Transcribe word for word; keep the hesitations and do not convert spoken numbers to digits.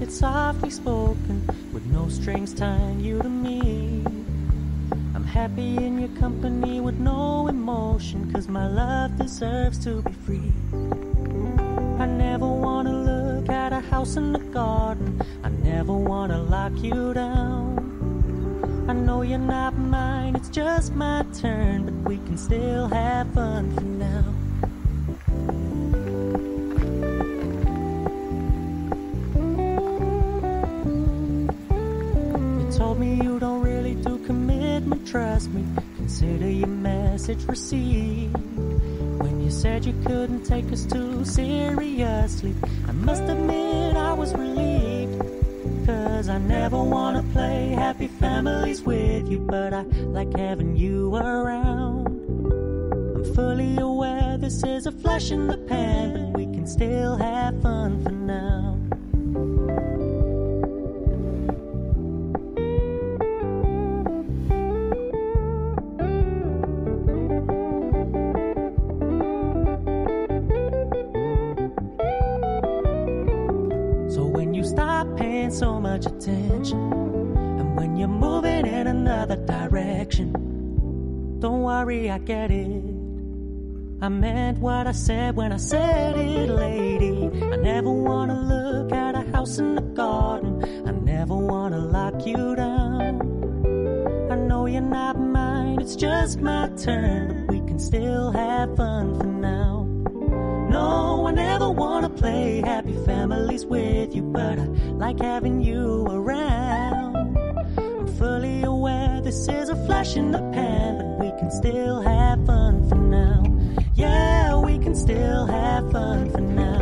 It's softly spoken, with no strings tying you to me. I'm happy in your company with no emotion, 'cause my love deserves to be free. I never wanna look at a house in the garden, I never wanna lock you down. I know you're not mine, it's just my turn, but we can still have fun for now. You told me you don't really do commitment, trust me, consider your message received. When you said you couldn't take us too seriously, I must admit I was relieved. 'Cause I never wanna play happy families with you, but I like having you around. I'm fully aware this is a flash in the pan, but we can still have fun for now. So when you stop paying so much attention, and when you're moving in another direction, don't worry, I get it. I meant what I said when I said it, lady. I never wanna look at a house in the garden, I never wanna lock you down. I know you're not mine, it's just my turn, but we can still have fun for now. No, I never wanna play happy families with you, but I like having you around. I'm fully aware this is a flash in the pan, but we can still have fun for now. Yeah, we can still have fun for now.